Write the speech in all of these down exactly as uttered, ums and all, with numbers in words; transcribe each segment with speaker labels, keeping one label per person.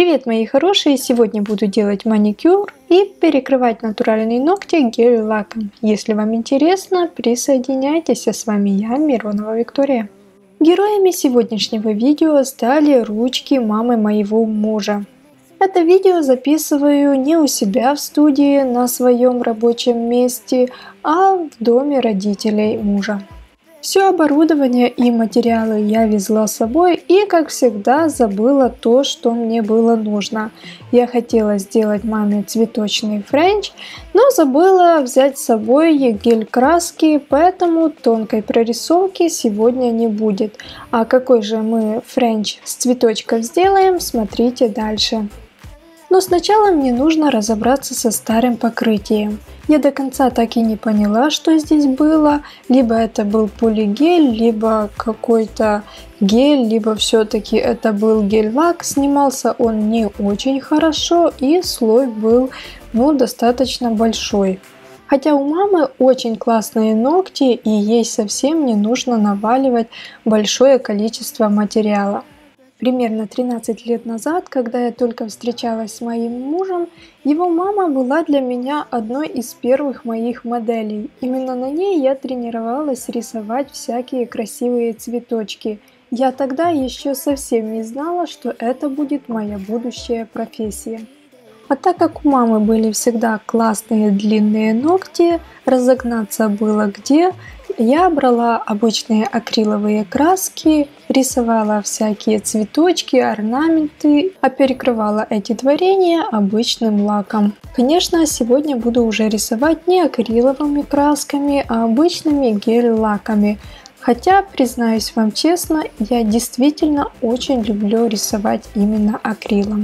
Speaker 1: Привет, мои хорошие! Сегодня буду делать маникюр и перекрывать натуральные ногти гель-лаком. Если вам интересно, присоединяйтесь, а с вами я, Миронова Виктория. Героями сегодняшнего видео стали ручки мамы моего мужа. Это видео записываю не у себя в студии на своем рабочем месте, а в доме родителей мужа. Все оборудование и материалы я везла с собой и, как всегда, забыла то, что мне было нужно. Я хотела сделать маме цветочный френч, но забыла взять с собой гель-краски, поэтому тонкой прорисовки сегодня не будет. А какой же мы френч с цветочков сделаем, смотрите дальше. Но сначала мне нужно разобраться со старым покрытием. Я до конца так и не поняла, что здесь было. Либо это был полигель, либо какой-то гель, либо все-таки это был гель-лак. Снимался он не очень хорошо и слой был ну, достаточно большой. Хотя у мамы очень классные ногти и ей совсем не нужно наваливать большое количество материала. Примерно тринадцать лет назад, когда я только встречалась с моим мужем, его мама была для меня одной из первых моих моделей. Именно на ней я тренировалась рисовать всякие красивые цветочки. Я тогда еще совсем не знала, что это будет моя будущая профессия. А так как у мамы были всегда классные длинные ногти, разогнаться было где, я брала обычные акриловые краски, рисовала всякие цветочки, орнаменты, а перекрывала эти творения обычным лаком. Конечно, сегодня буду уже рисовать не акриловыми красками, а обычными гель-лаками. Хотя, признаюсь вам честно, я действительно очень люблю рисовать именно акрилом.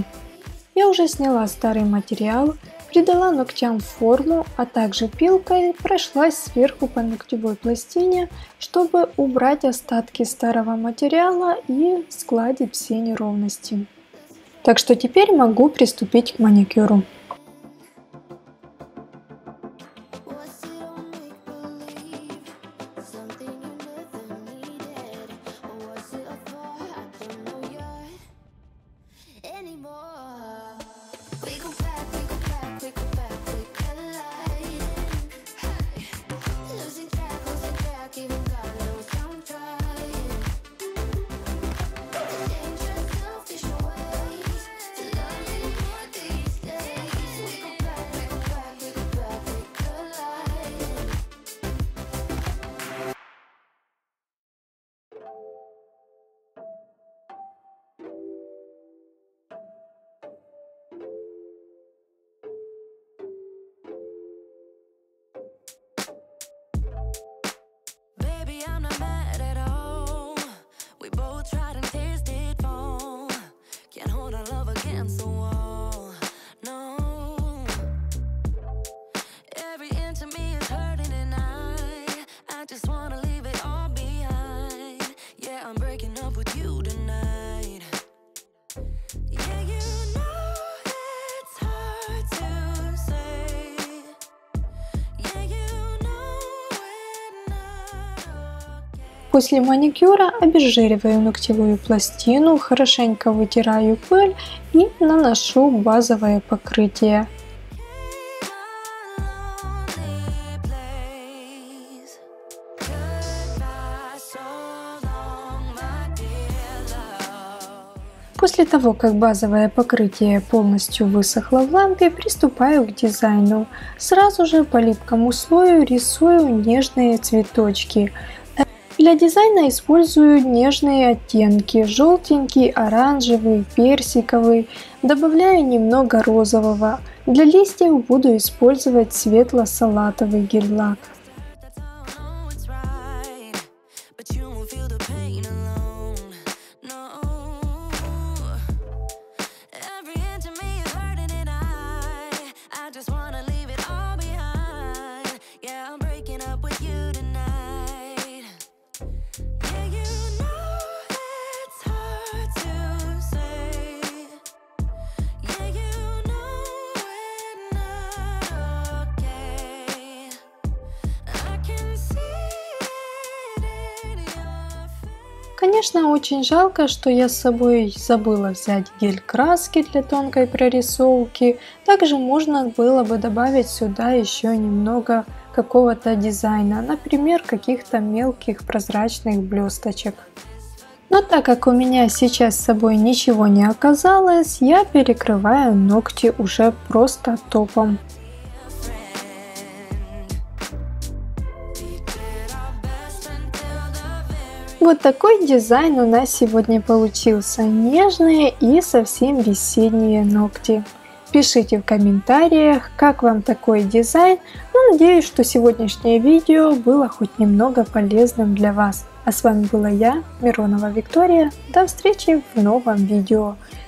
Speaker 1: Я уже сняла старый материал, придала ногтям форму, а также пилкой прошлась сверху по ногтевой пластине, чтобы убрать остатки старого материала и сгладить все неровности. Так что теперь могу приступить к маникюру. После маникюра обезжириваю ногтевую пластину, хорошенько вытираю пыль и наношу базовое покрытие. После того, как базовое покрытие полностью высохло в лампе, приступаю к дизайну. Сразу же по липкому слою рисую нежные цветочки. Для дизайна использую нежные оттенки: желтенький, оранжевый, персиковый. Добавляю немного розового. Для листьев буду использовать светло-салатовый гель-лак. Конечно, очень жалко, что я с собой забыла взять гель краски для тонкой прорисовки. Также можно было бы добавить сюда еще немного какого-то дизайна, например, каких-то мелких прозрачных блесточек. Но так как у меня сейчас с собой ничего не оказалось, я перекрываю ногти уже просто топом. Вот такой дизайн у нас сегодня получился. Нежные и совсем весенние ногти. Пишите в комментариях, как вам такой дизайн. Ну, надеюсь, что сегодняшнее видео было хоть немного полезным для вас. А с вами была я, Миронова Виктория. До встречи в новом видео.